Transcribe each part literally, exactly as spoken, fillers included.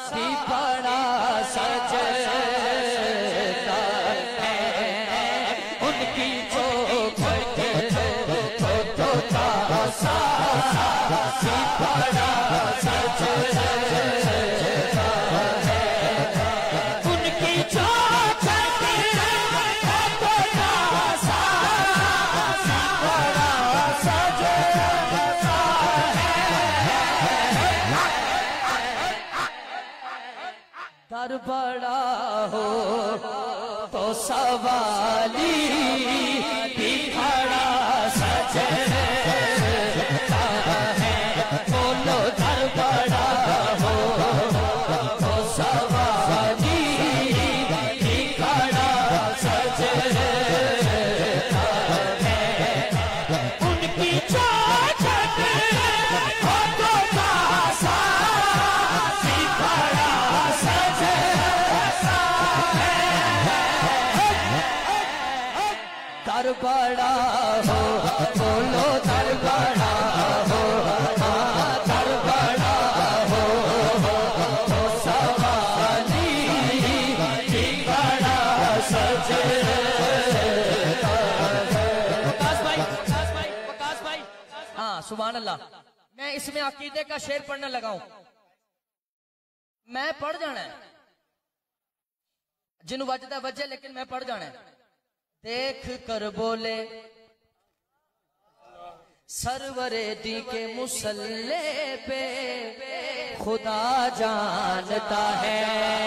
सी बड़ा सजता है उनकी चौखट तो तो सा सी बड़ा सजता है उनकी चौखट तो सा सी बड़ा सजता दर बड़ा हो तो सवाली भी खड़ा सजता है बोलो दर बड़ा हो तो सवाली भी खड़ा सजता है उनकी चौखट हो तो सा सी बड़ा दर बड़ा हो बोलो दर बड़ा हो दर बड़ा हो तो सवाली भी बड़ा सजता है। वकास भाई वकास भाई वकास भाई हाँ सुभान अल्लाह। मैं इसमें अकीदे का शेर पढ़ने लगा हूं, मैं पढ़ जाना है जिन्हों वजदा वजे लेकिन मैं पढ़ जाना है। देख कर बोले सरवरे दी के मुसल्ले पे खुदा जानता है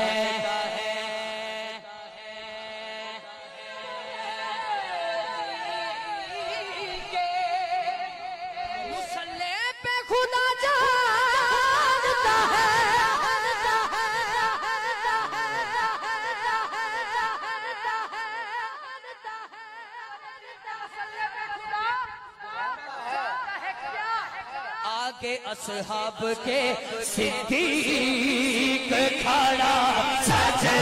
मुसल्ले पे खुदा जानता है आगे असहाब के सिद्दीक खड़ा सजता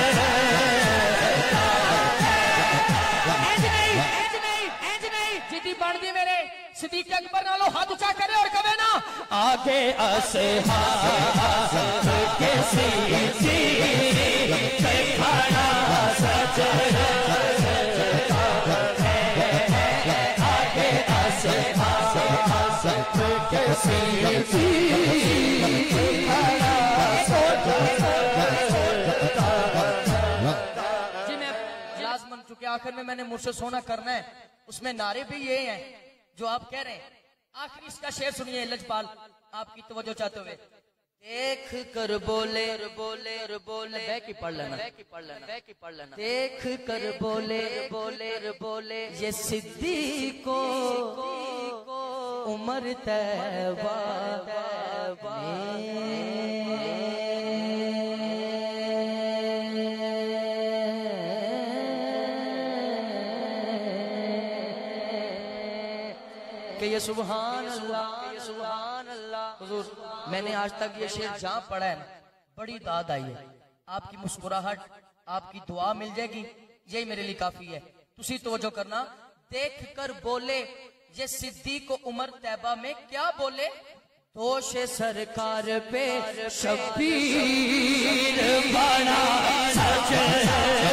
जिदी बनदी मेरे सिद्दीक अकबर नालो हाथ ऊंचा करे और कहे ना आगे असहाब के सिद्दीक खड़ा सजता आगे असहाब जी मैं लाजमन चुके आखिर में मैंने मुझसे सोना करना है उसमें नारे भी ये हैं जो आप कह रहे हैं। आखिर इसका शेर सुनिए लजपाल आपकी तवज्जो चाहते हुए। देख कर बोले बोले बोले बह की पढ़ लेना बह की पढ़ लेना बह की पढ़ लेना देख कर बोले बोले बोले ये सिद्दीक को उमर तैबा कि ये सुभान अल्लाह ये सुभान अल्लाह। हुजूर मैंने आज तक ये शेर जहां पढ़ा है बड़ी दाद आई है। आपकी मुस्कुराहट आपकी दुआ मिल जाएगी यही मेरे लिए काफी है। तुसी तवज्जो करना। देख कर बोले ये सिद्दीक को उमर तैबा में क्या बोले दोष सरकार पे शबीर बड़ा सजता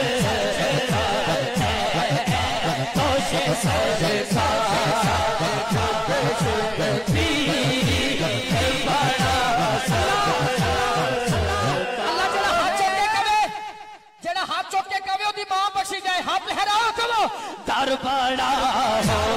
दोष सरकार शबीर बड़ा अल्लाह जरा हाथ चोक के कवे जरा हाथ चोक के कवे ओदी मां बख्शी जाए हाथ लहराओ चलो दर बड़ा हो